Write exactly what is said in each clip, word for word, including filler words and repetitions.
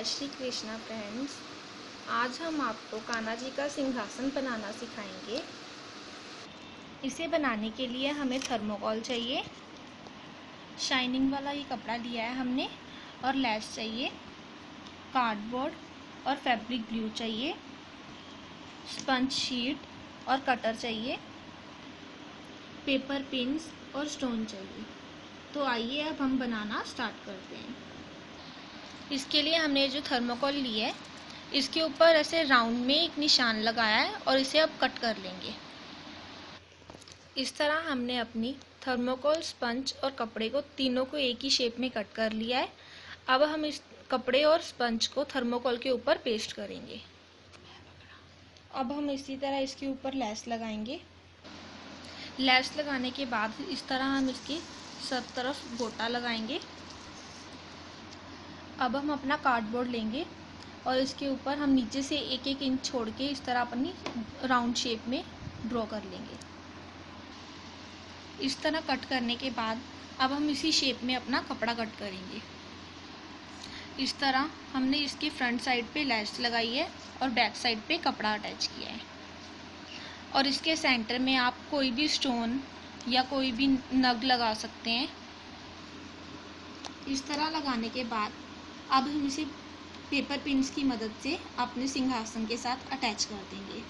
Shri Krishna friends, आज हम आपको कान्हा जी का सिंहासन बनाना सिखाएंगे। इसे बनाने के लिए हमें थर्मोकोल चाहिए, शाइनिंग वाला ये कपड़ा लिया है हमने, और लैस चाहिए, कार्डबोर्ड और फैब्रिक ग्लू चाहिए, स्पंज शीट और कटर चाहिए, पेपर पिन्स और स्टोन चाहिए। तो आइए अब हम बनाना स्टार्ट करते हैं। इसके लिए हमने जो थर्मोकोल ली है, इसके ऊपर ऐसे राउंड में एक निशान लगाया है और इसे अब कट कर लेंगे। इस तरह हमने अपनी थर्मोकोल, स्पंज और कपड़े को तीनों को एक ही शेप में कट कर लिया है। अब हम इस कपड़े और स्पंज को थर्मोकोल के ऊपर पेस्ट करेंगे। अब हम इसी तरह इसके ऊपर लैस लगाएंगे। लैस लगाने के बाद इस तरह हम इसकी सब तरफ गोटा लगाएंगे। अब हम अपना कार्डबोर्ड लेंगे और इसके ऊपर हम नीचे से एक एक इंच छोड़ के इस तरह अपनी राउंड शेप में ड्रॉ कर लेंगे। इस तरह कट करने के बाद अब हम इसी शेप में अपना कपड़ा कट करेंगे। इस तरह हमने इसकी फ्रंट साइड पे लैस लगाई है और बैक साइड पे कपड़ा अटैच किया है। और इसके सेंटर में आप कोई भी स्टोन या कोई भी नग लगा सकते हैं। इस तरह लगाने के बाद अब हम इसे पेपर पिन्स की मदद से अपने सिंहासन के साथ अटैच कर देंगे।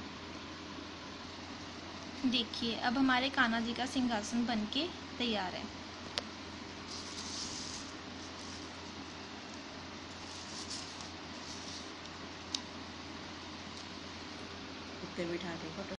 देखिए, अब हमारे कान्हा जी का सिंहासन बनके तैयार है। बिठा दे फोटो।